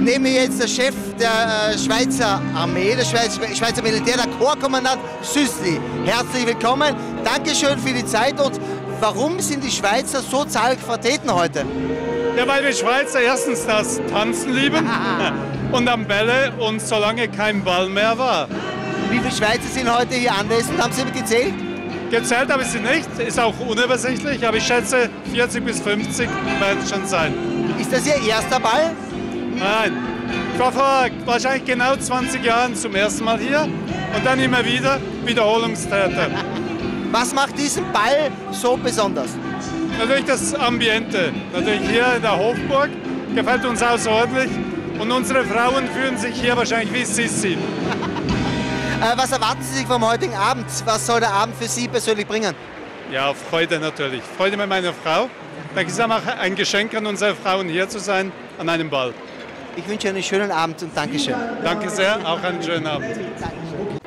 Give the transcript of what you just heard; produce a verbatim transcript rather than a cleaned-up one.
neben mir jetzt der Chef der äh, Schweizer Armee, der Schweizer, Schweizer Militär, der Korpskommandant Süssli. Herzlich willkommen, Dankeschön für die Zeit. Und warum sind die Schweizer so zahlreich vertreten heute? Ja, weil wir Schweizer erstens das Tanzen lieben und am Bälle und solange kein Ball mehr war. Wie viele Schweizer sind heute hier anwesend? Haben Sie gezählt? Gezählt habe ich sie nicht, ist auch unübersichtlich, aber ich schätze vierzig bis fünfzig werden es schon sein. Ist das Ihr erster Ball? Nein, ich war vor wahrscheinlich genau zwanzig Jahren zum ersten Mal hier und dann immer wieder Wiederholungstäter. Was macht diesen Ball so besonders? Natürlich das Ambiente, natürlich hier in der Hofburg, gefällt uns außerordentlich und unsere Frauen fühlen sich hier wahrscheinlich wie Sissi. Äh, was erwarten Sie sich vom heutigen Abend? Was soll der Abend für Sie persönlich bringen? Ja, Freude natürlich. Freude mit meiner Frau. Dann ist es auch ein Geschenk an unsere Frauen, hier zu sein, an einem Ball. Ich wünsche einen schönen Abend und Dankeschön. Danke sehr, auch einen schönen Abend. Dankeschön.